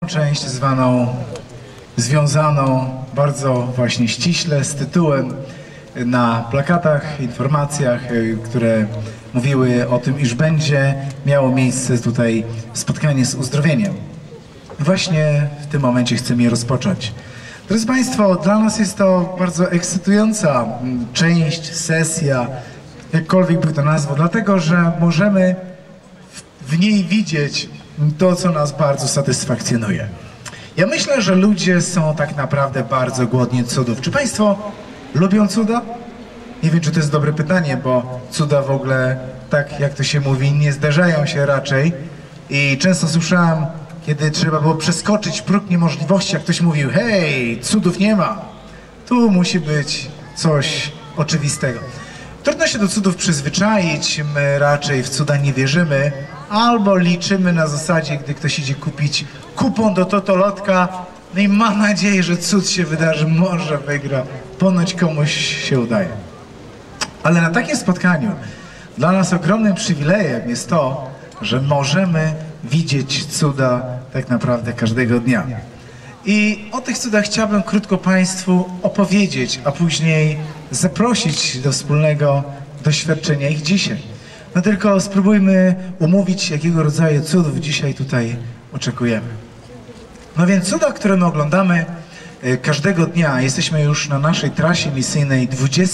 Część związaną bardzo właśnie ściśle z tytułem na plakatach, informacjach, które mówiły o tym, iż będzie miało miejsce tutaj spotkanie z uzdrowieniem. Właśnie w tym momencie chcemy je rozpocząć. Drodzy Państwo, dla nas jest to bardzo ekscytująca część, sesja, jakkolwiek by to nazwał, dlatego że możemy w niej widzieć to, co nas bardzo satysfakcjonuje. Ja myślę, że ludzie są tak naprawdę bardzo głodni cudów. Czy Państwo lubią cuda? Nie wiem, czy to jest dobre pytanie, bo cuda w ogóle, tak jak to się mówi, nie zdarzają się raczej. I często słyszałem, kiedy trzeba było przeskoczyć próg niemożliwości, jak ktoś mówił: hej, cudów nie ma. Tu musi być coś oczywistego. Trudno się do cudów przyzwyczaić, my raczej w cuda nie wierzymy, albo liczymy na zasadzie, gdy ktoś idzie kupić kupon do totolotka, no i ma nadzieję, że cud się wydarzy, może wygra, ponoć komuś się udaje. Ale na takim spotkaniu dla nas ogromnym przywilejem jest to, że możemy widzieć cuda tak naprawdę każdego dnia. I o tych cudach chciałbym krótko Państwu opowiedzieć, a później zaprosić do wspólnego doświadczenia ich dzisiaj. No tylko spróbujmy umówić, jakiego rodzaju cudów dzisiaj tutaj oczekujemy. No więc cuda, które my oglądamy każdego dnia, jesteśmy już na naszej trasie misyjnej,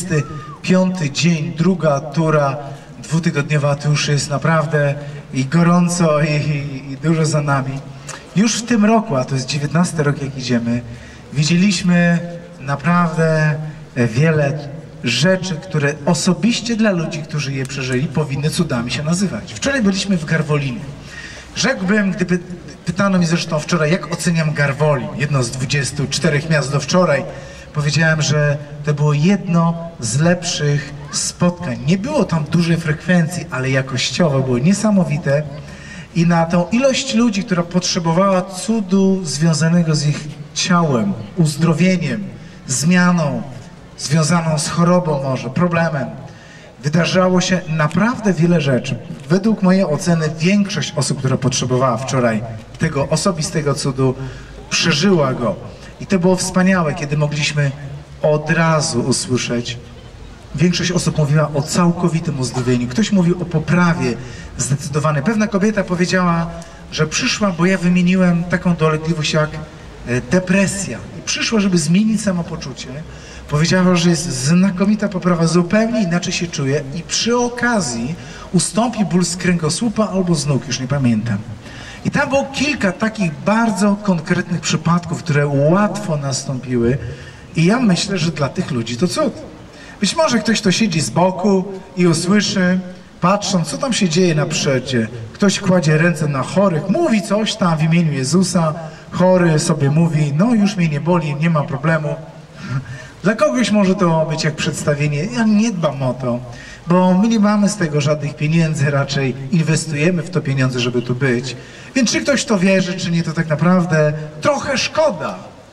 25 dzień, druga tura dwutygodniowa, to już jest naprawdę i gorąco i dużo za nami. Już w tym roku, a to jest 19 rok, jak idziemy, widzieliśmy naprawdę wiele rzeczy, które osobiście dla ludzi, którzy je przeżyli, powinny cudami się nazywać. Wczoraj byliśmy w Garwolinie. Rzekłbym, gdyby pytano mnie zresztą wczoraj, jak oceniam Garwolin, jedno z 24 miast do wczoraj, powiedziałem, że to było jedno z lepszych spotkań. Nie było tam dużej frekwencji, ale jakościowo było niesamowite. I na tą ilość ludzi, która potrzebowała cudu związanego z ich ciałem, uzdrowieniem, zmianą, związaną z chorobą może, problemem, wydarzało się naprawdę wiele rzeczy. Według mojej oceny większość osób, która potrzebowała wczoraj tego osobistego cudu, przeżyła go. I to było wspaniałe, kiedy mogliśmy od razu usłyszeć. Większość osób mówiła o całkowitym uzdrowieniu. Ktoś mówił o poprawie zdecydowanej. Pewna kobieta powiedziała, że przyszła, bo ja wymieniłem taką dolegliwość jak depresja. I przyszła, żeby zmienić samopoczucie. Powiedziała, że jest znakomita poprawa, zupełnie inaczej się czuje i przy okazji ustąpi ból z kręgosłupa albo z nóg, już nie pamiętam. I tam było kilka takich bardzo konkretnych przypadków, które łatwo nastąpiły i ja myślę, że dla tych ludzi to cud. Być może ktoś, kto siedzi z boku i usłyszy, patrząc, co tam się dzieje na przodzie, ktoś kładzie ręce na chorych, mówi coś tam w imieniu Jezusa, chory sobie mówi, no już mnie nie boli, nie ma problemu. Dla kogoś może to być jak przedstawienie, ja nie dbam o to, bo my nie mamy z tego żadnych pieniędzy, raczej inwestujemy w to pieniądze, żeby tu być. Więc czy ktoś to wierzy, czy nie, to tak naprawdę trochę szkoda.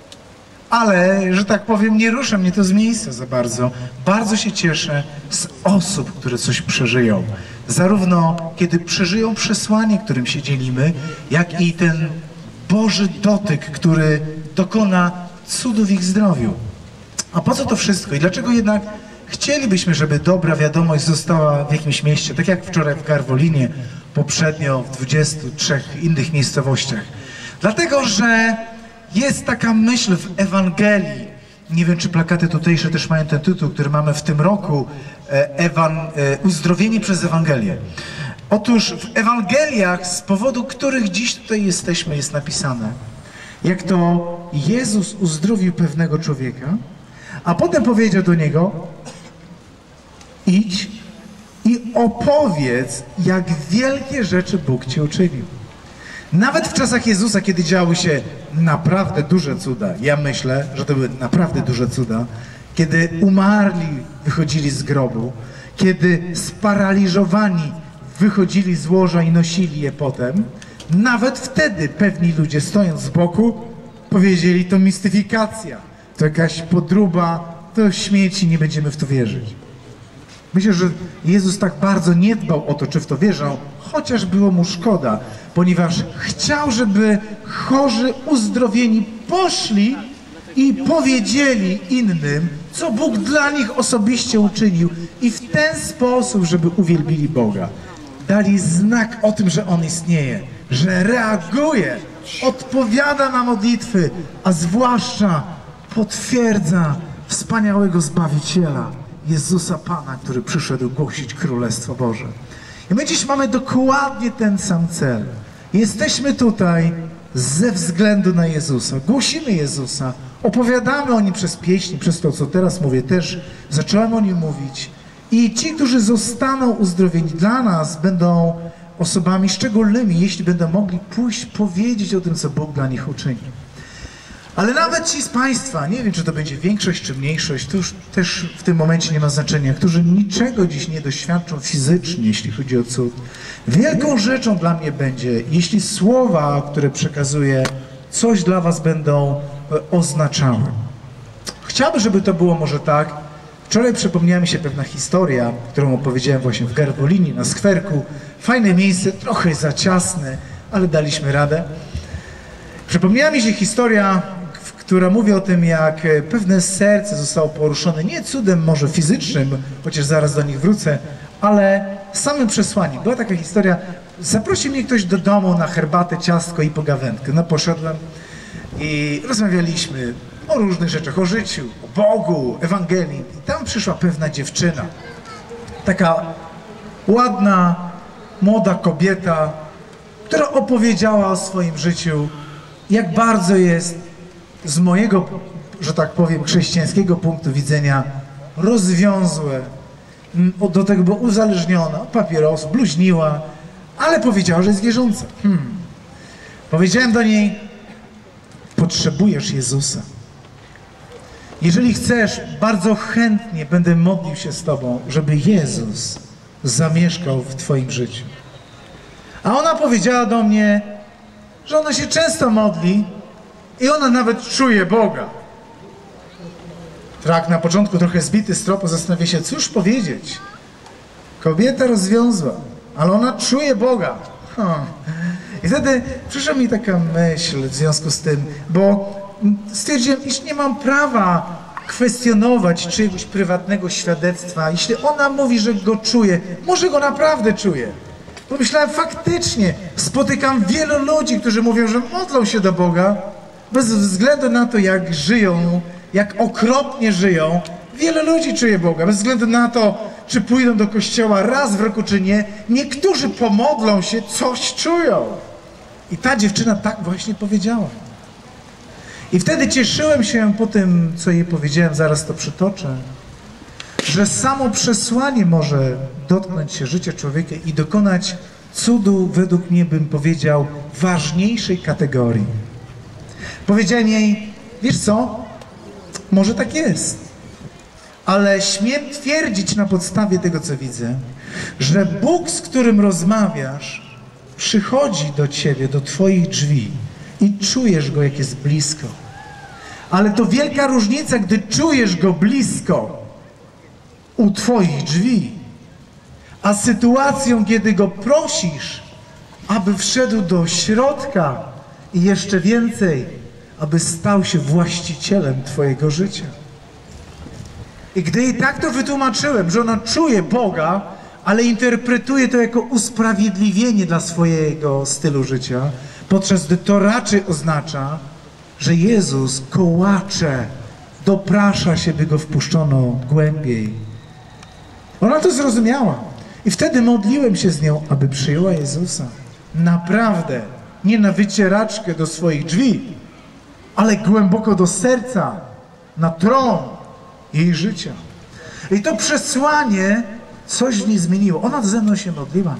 Ale, że tak powiem, nie rusza mnie to z miejsca za bardzo. Bardzo się cieszę z osób, które coś przeżyją. Zarówno kiedy przeżyją przesłanie, którym się dzielimy, jak i ten Boży dotyk, który dokona cudu w ich zdrowiu. A po co to wszystko? I dlaczego jednak chcielibyśmy, żeby dobra wiadomość została w jakimś mieście, tak jak wczoraj w Garwolinie, poprzednio w 23 innych miejscowościach? Dlatego, że jest taka myśl w Ewangelii, nie wiem, czy plakaty tutejsze też mają ten tytuł, który mamy w tym roku, Uzdrowieni przez Ewangelię. Otóż w Ewangeliach, z powodu których dziś tutaj jesteśmy, jest napisane, jak to Jezus uzdrowił pewnego człowieka, a potem powiedział do niego: idź i opowiedz, jak wielkie rzeczy Bóg ci uczynił. Nawet w czasach Jezusa, kiedy działy się naprawdę duże cuda, ja myślę, że to były naprawdę duże cuda, kiedy umarli wychodzili z grobu, kiedy sparaliżowani wychodzili z łoża i nosili je potem, nawet wtedy pewni ludzie, stojąc z boku, powiedzieli: to mistyfikacja, to jakaś podróba, to śmieci, nie będziemy w to wierzyć. Myślę, że Jezus tak bardzo nie dbał o to, czy w to wierzą, chociaż było mu szkoda, ponieważ chciał, żeby chorzy, uzdrowieni poszli i powiedzieli innym, co Bóg dla nich osobiście uczynił i w ten sposób, żeby uwielbili Boga. Dali znak o tym, że On istnieje, że reaguje, odpowiada na modlitwy, a zwłaszcza potwierdza wspaniałego Zbawiciela, Jezusa Pana, który przyszedł głosić Królestwo Boże. I my dziś mamy dokładnie ten sam cel. Jesteśmy tutaj ze względu na Jezusa. Głosimy Jezusa, opowiadamy o Nim przez pieśni, przez to, co teraz mówię, też zacząłem o Nim mówić. I ci, którzy zostaną uzdrowieni dla nas, będą osobami szczególnymi, jeśli będą mogli pójść powiedzieć o tym, co Bóg dla nich uczyni. Ale nawet ci z Państwa, nie wiem, czy to będzie większość, czy mniejszość, to już też w tym momencie nie ma znaczenia, którzy niczego dziś nie doświadczą fizycznie, jeśli chodzi o cud. Wielką rzeczą dla mnie będzie, jeśli słowa, które przekazuję, coś dla Was będą oznaczały. Chciałbym, żeby to było może tak. Wczoraj przypomniała mi się pewna historia, którą opowiedziałem właśnie w Garwolinie, na skwerku. Fajne miejsce, trochę za ciasne, ale daliśmy radę. Przypomniała mi się historia, która mówi o tym, jak pewne serce zostało poruszone, nie cudem może fizycznym, chociaż zaraz do nich wrócę, ale samym przesłaniem. Była taka historia, zaprosił mnie ktoś do domu na herbatę, ciastko i pogawędkę. No poszedłem i rozmawialiśmy o różnych rzeczach, o życiu, o Bogu, Ewangelii. I tam przyszła pewna dziewczyna, taka ładna, młoda kobieta, która opowiedziała o swoim życiu, jak bardzo jest z mojego, że tak powiem, chrześcijańskiego punktu widzenia rozwiązłe, do tego była uzależniona od papierosów, bluźniła, ale powiedziała, że jest wierząca. Powiedziałem do niej, potrzebujesz Jezusa. Jeżeli chcesz, bardzo chętnie będę modlił się z Tobą, żeby Jezus zamieszkał w Twoim życiu. A ona powiedziała do mnie, że ona się często modli i ona nawet czuje Boga. Tak, na początku trochę zbity z tropu, zastanawia się, cóż powiedzieć. Kobieta rozwiązła, ale ona czuje Boga. I wtedy przyszła mi taka myśl w związku z tym, bo stwierdziłem, iż nie mam prawa kwestionować czyjegoś prywatnego świadectwa. Jeśli ona mówi, że go czuje, może go naprawdę czuje. Pomyślałem, faktycznie spotykam wielu ludzi, którzy mówią, że modlą się do Boga, bez względu na to, jak żyją, jak okropnie żyją. Wiele ludzi czuje Boga, bez względu na to, czy pójdą do kościoła raz w roku, czy nie. Niektórzy pomodlą się, coś czują. I ta dziewczyna tak właśnie powiedziała. I wtedy cieszyłem się po tym, co jej powiedziałem, zaraz to przytoczę, że samo przesłanie może dotknąć się życia człowieka i dokonać cudu, według mnie bym powiedział, ważniejszej kategorii. Powiedziałem jej, wiesz co, może tak jest, ale śmiem twierdzić na podstawie tego, co widzę, że Bóg, z którym rozmawiasz, przychodzi do ciebie, do twoich drzwi i czujesz Go, jak jest blisko. Ale to wielka różnica, gdy czujesz Go blisko u twoich drzwi, a sytuacją, kiedy Go prosisz, aby wszedł do środka i jeszcze więcej, aby stał się właścicielem twojego życia. I gdy jej tak to wytłumaczyłem, że ona czuje Boga, ale interpretuje to jako usprawiedliwienie dla swojego stylu życia, podczas gdy to raczej oznacza, że Jezus kołacze, doprasza się, by Go wpuszczono głębiej. Ona to zrozumiała. I wtedy modliłem się z nią, aby przyjęła Jezusa. Naprawdę, nie na wycieraczkę do swoich drzwi, ale głęboko do serca, na tron jej życia. I to przesłanie coś w niej zmieniło. Ona ze mną się modliła.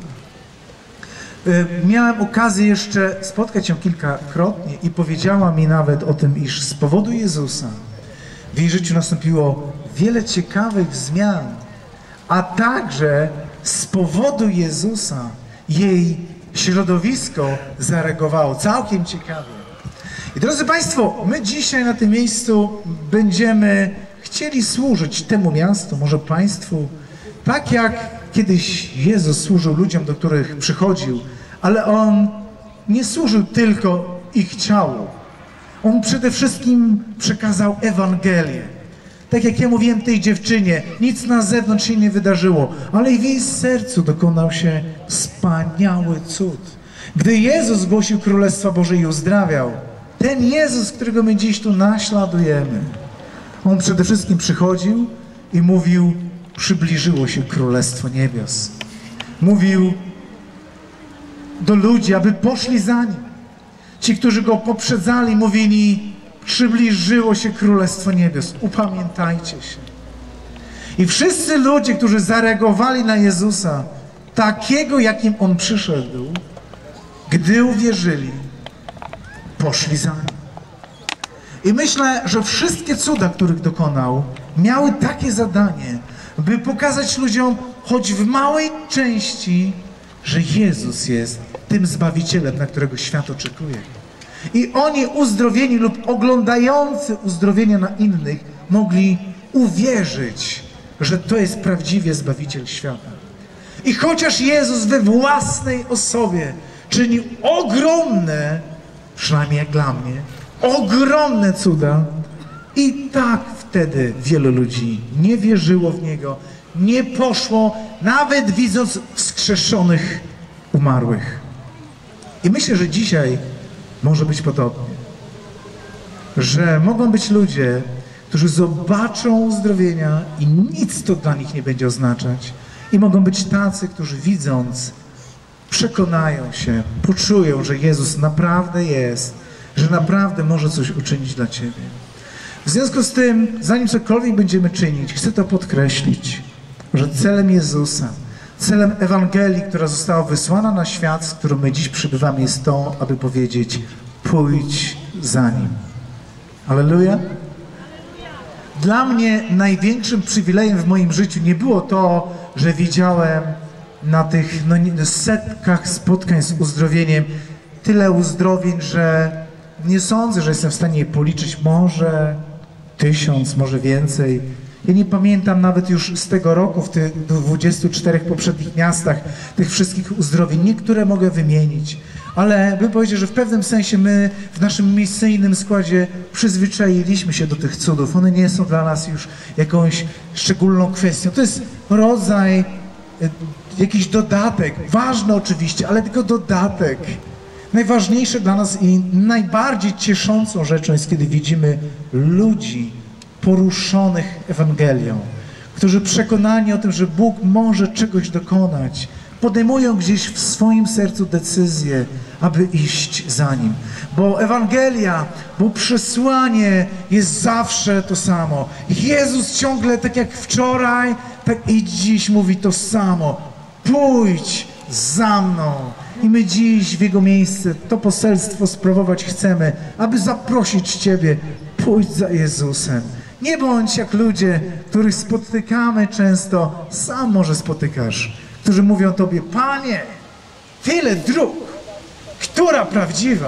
Miałem okazję jeszcze spotkać ją kilkakrotnie i powiedziała mi nawet o tym, iż z powodu Jezusa w jej życiu nastąpiło wiele ciekawych zmian, a także z powodu Jezusa jej środowisko zareagowało całkiem ciekawie. I drodzy Państwo, my dzisiaj na tym miejscu będziemy chcieli służyć temu miastu, może Państwu, Tak jak kiedyś Jezus służył ludziom, do których przychodził, ale On nie służył tylko ich ciału. On przede wszystkim przekazał Ewangelię. Tak jak ja mówiłem tej dziewczynie, nic na zewnątrz się nie wydarzyło, ale i w jej sercu dokonał się wspaniały cud. Gdy Jezus głosił Królestwa Boże i uzdrawiał, ten Jezus, którego my dziś tu naśladujemy, On przede wszystkim przychodził i mówił, przybliżyło się Królestwo Niebios. Mówił do ludzi, aby poszli za Nim. Ci, którzy Go poprzedzali, mówili, przybliżyło się Królestwo Niebios. Upamiętajcie się. I wszyscy ludzie, którzy zareagowali na Jezusa, takiego, jakim On przyszedł, gdy uwierzyli, poszli za Nim. I myślę, że wszystkie cuda, których dokonał, miały takie zadanie, by pokazać ludziom, choć w małej części, że Jezus jest tym Zbawicielem, na którego świat oczekuje. I oni uzdrowieni lub oglądający uzdrowienia na innych mogli uwierzyć, że to jest prawdziwie Zbawiciel świata. I chociaż Jezus we własnej osobie czynił ogromne, przynajmniej jak dla mnie, ogromne cuda, i tak wtedy wielu ludzi nie wierzyło w Niego, nie poszło, nawet widząc wskrzeszonych umarłych. I myślę, że dzisiaj może być podobnie. Że mogą być ludzie, którzy zobaczą uzdrowienia i nic to dla nich nie będzie oznaczać. I mogą być tacy, którzy widząc, przekonają się, poczują, że Jezus naprawdę jest, że naprawdę może coś uczynić dla Ciebie. W związku z tym, zanim cokolwiek będziemy czynić, chcę to podkreślić, że celem Jezusa, celem Ewangelii, która została wysłana na świat, z którą my dziś przybywamy, jest to, aby powiedzieć, pójdź za Nim. Alleluja. Dla mnie największym przywilejem w moim życiu nie było to, że widziałem na tych setkach spotkań z uzdrowieniem tyle uzdrowień, że nie sądzę, że jestem w stanie je policzyć. Może 1000, może więcej. Ja nie pamiętam nawet już z tego roku, w tych 24 poprzednich miastach, tych wszystkich uzdrowień. Niektóre mogę wymienić, ale bym powiedział, że w pewnym sensie my w naszym misyjnym składzie przyzwyczailiśmy się do tych cudów. One nie są dla nas już jakąś szczególną kwestią. To jest rodzaj, jakiś dodatek, ważny oczywiście, ale tylko dodatek. Najważniejsze dla nas i najbardziej cieszącą rzeczą jest, kiedy widzimy ludzi poruszonych Ewangelią, którzy przekonani o tym, że Bóg może czegoś dokonać, podejmują gdzieś w swoim sercu decyzję, aby iść za Nim. Bo Ewangelia, bo przesłanie jest zawsze to samo. Jezus ciągle, tak jak wczoraj, tak i dziś mówi to samo. Pójdź za mną. I my dziś w Jego miejsce to poselstwo sprawować chcemy, aby zaprosić Ciebie, pójdź za Jezusem. Nie bądź jak ludzie, których spotykamy często, sam może spotykasz, którzy mówią Tobie, Panie, tyle dróg, która prawdziwa?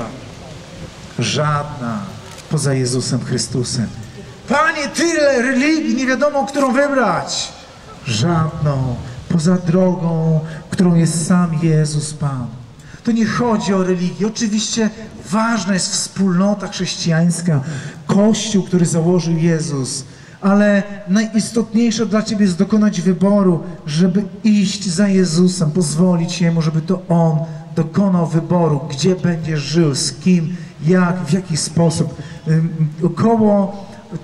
Żadna poza Jezusem Chrystusem. Panie, tyle religii, nie wiadomo, którą wybrać. Żadną poza drogą, którą jest sam Jezus Pan. To nie chodzi o religię. Oczywiście ważna jest wspólnota chrześcijańska, Kościół, który założył Jezus, ale najistotniejsze dla Ciebie jest dokonać wyboru, żeby iść za Jezusem, pozwolić Jemu, żeby to On dokonał wyboru, gdzie będziesz żył, z kim, jak, w jaki sposób. Około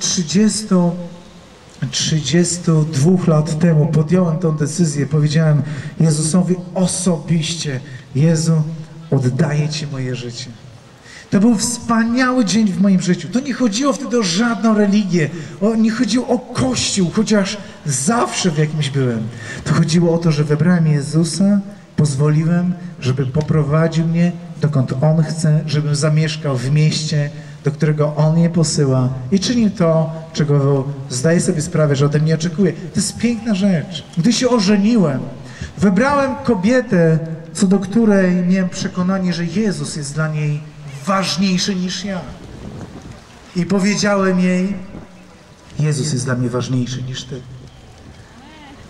32 lat temu podjąłem tę decyzję, powiedziałem Jezusowi osobiście, Jezu, oddaję Ci moje życie. To był wspaniały dzień w moim życiu. To nie chodziło wtedy o żadną religię, nie chodziło o Kościół, chociaż zawsze w jakimś byłem. To chodziło o to, że wybrałem Jezusa, pozwoliłem, żeby poprowadził mnie dokąd On chce, żebym zamieszkał w mieście, do którego On mnie posyła i czynił to, czego zdaję sobie sprawę, że ode mnie oczekuje. To jest piękna rzecz. Gdy się ożeniłem, wybrałem kobietę, co do której miałem przekonanie, że Jezus jest dla niej ważniejszy niż ja. I powiedziałem jej, Jezus jest dla mnie ważniejszy niż Ty.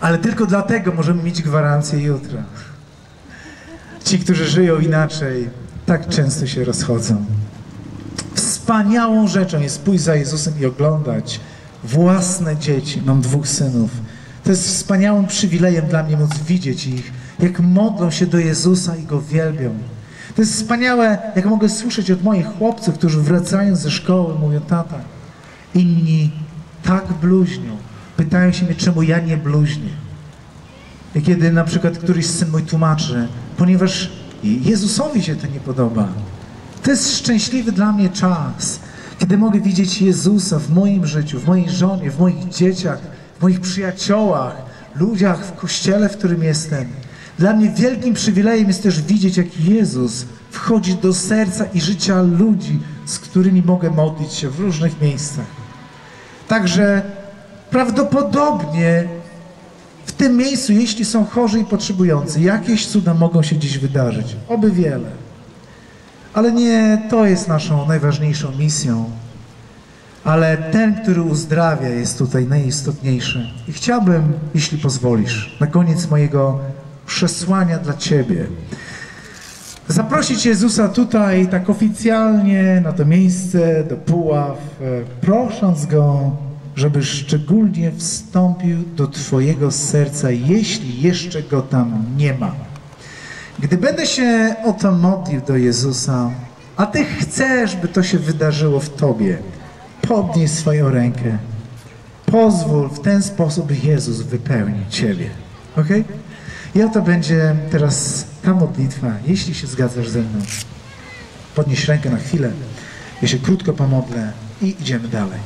Ale tylko dlatego możemy mieć gwarancję jutra. Ci, którzy żyją inaczej, tak często się rozchodzą. Wspaniałą rzeczą jest pójść za Jezusem i oglądać własne dzieci. Mam 2 synów. To jest wspaniałym przywilejem dla mnie móc widzieć ich, jak modlą się do Jezusa i Go wielbią. To jest wspaniałe, jak mogę słyszeć od moich chłopców, którzy wracają ze szkoły, mówią: tata, inni tak bluźnią. Pytają się mnie, czemu ja nie bluźnię. I kiedy na przykład któryś syn mój tłumaczy, ponieważ Jezusowi się to nie podoba. To jest szczęśliwy dla mnie czas, kiedy mogę widzieć Jezusa w moim życiu, w mojej żonie, w moich dzieciach, w moich przyjaciołach, ludziach w kościele, w którym jestem. Dla mnie wielkim przywilejem jest też widzieć, jak Jezus wchodzi do serca i życia ludzi, z którymi mogę modlić się w różnych miejscach. Także prawdopodobnie w tym miejscu, jeśli są chorzy i potrzebujący, jakieś cuda mogą się dziś wydarzyć. Oby wiele. Ale nie to jest naszą najważniejszą misją. Ale ten, który uzdrawia, jest tutaj najistotniejszy. I chciałbym, jeśli pozwolisz, na koniec mojego przesłania dla Ciebie, zaprosić Jezusa tutaj tak oficjalnie na to miejsce, do Puław, prosząc Go, żeby szczególnie wstąpił do Twojego serca, jeśli jeszcze Go tam nie ma. Gdy będę się o to modlił do Jezusa, a Ty chcesz, by to się wydarzyło w Tobie, podnieś swoją rękę. Pozwól w ten sposób Jezus wypełni Ciebie. Ok? I oto będzie teraz ta modlitwa. Jeśli się zgadzasz ze mną, podnieś rękę na chwilę. Ja się krótko pomodlę i idziemy dalej.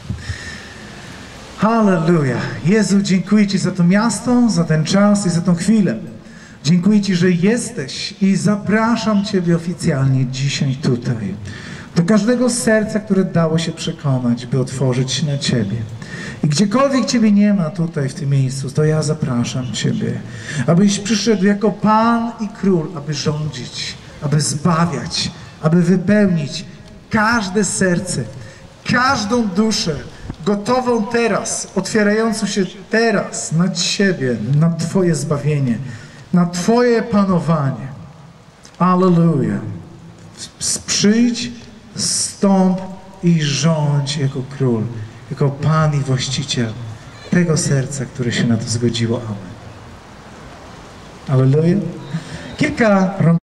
Halleluja. Jezu, dziękuję Ci za to miasto, za ten czas i za tą chwilę. Dziękuję Ci, że jesteś i zapraszam Ciebie oficjalnie dzisiaj tutaj. Do każdego serca, które dało się przekonać, by otworzyć się na Ciebie. I gdziekolwiek Ciebie nie ma tutaj w tym miejscu, to ja zapraszam Ciebie, abyś przyszedł jako Pan i Król, aby rządzić, aby zbawiać, aby wypełnić każde serce, każdą duszę, gotową teraz, otwierającą się teraz na Ciebie, na Twoje zbawienie, na Twoje panowanie. Alleluja. Przyjdź, zstąp i rządź jako Król, jako Pan i Właściciel tego serca, które się na to zgodziło. Amen. Alleluja. Kilka rąk.